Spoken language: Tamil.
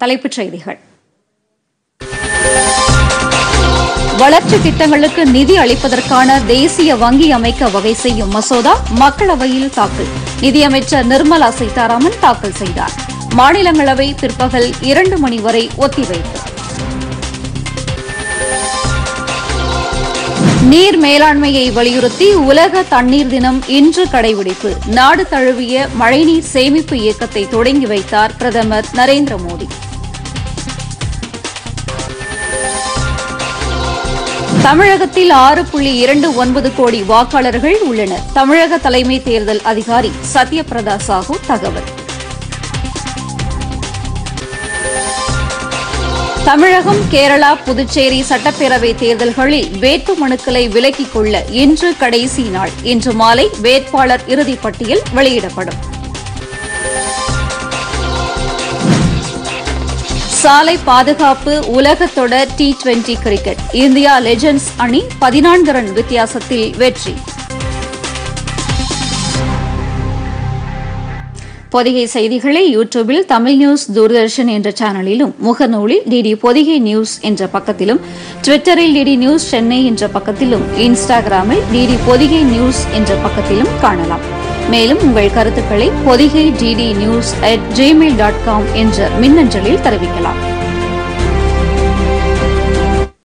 தலைப்புச் செய்திகள். வளர்ச்சி திட்டங்களுக்கு நிதி அளிப்பதற்கான தேசிய வங்கி அமைக்க வகை செய்யும் மசோதா மக்களவையில் தாக்கல். நிதியமைச்சர் நிர்மலா சீதாராமன் தாக்கல் செய்தார். மாநிலங்களவை பிற்பகல் 2 மணி வரை ஒத்திவைப்பு. நீர் மேலாண்மையை வலியுறுத்தி உலக தண்ணீர் தினம் இன்று கடைபிடிப்பு. நாடு தழுவிய மழைநீர் சேமிப்பு இயக்கத்தை தொடங்கி வைத்தார் பிரதமர் நரேந்திர மோடி. தமிழகத்தில் 6.29 கோடி வாக்காளர்கள் உள்ளனர். தமிழக தலைமை தேர்தல் அதிகாரி சத்யபிரதா சாஹூ தகவல். தமிழகம், கேரளா, புதுச்சேரி சட்டப்பேரவை தேர்தல்களில் வேட்புமனுக்களை விலக்கிக் கொள்ள இன்று கடைசி நாள். இன்று மாலை வேட்பாளர் இறுதிப்பட்டியல் வெளியிடப்படும். சாலை பாதுகாப்பு உலக தொடர் T20 கிரிக்கெட். இந்தியா லெஜெண்ட்ஸ் அணி 14 ரன் வித்தியாசத்தில் வெற்றி. பொதிகை செய்திகளை யூடியூபில் தமிழ் நியூஸ் தூர்தர்ஷன் என்ற சேனலிலும், முகநூலில் டிடி பொதிகை நியூஸ் என்ற பக்கத்திலும், ட்விட்டரில் டிடி நியூஸ் சென்னை என்ற பக்கத்திலும், இன்ஸ்டாகிராமில் டிடி பொதிகை நியூஸ் என்ற பக்கத்திலும் காணலாம். மேலும் உங்கள் கருத்துக்களை பொதிகை dd news@gmail.com என்ற மின்னஞ்சலில் தெரிவிக்கலாம்.